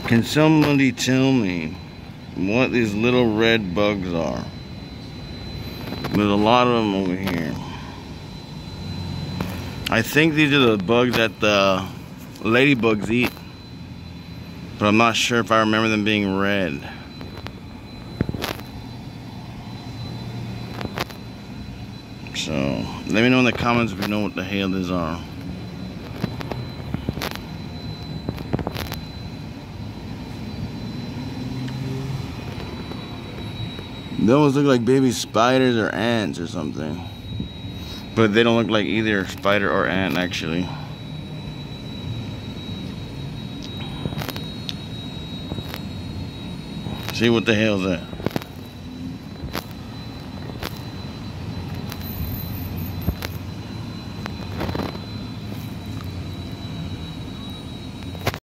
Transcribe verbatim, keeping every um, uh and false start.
Can somebody tell me what these little red bugs are? There's a lot of them over here. I think these are the bugs that the ladybugs eat, but I'm not sure if I remember them being red. So, let me know in the comments if you know what the hell these are. They almost look like baby spiders or ants or something. But they don't look like either spider or ant, actually. See, what the hell is that?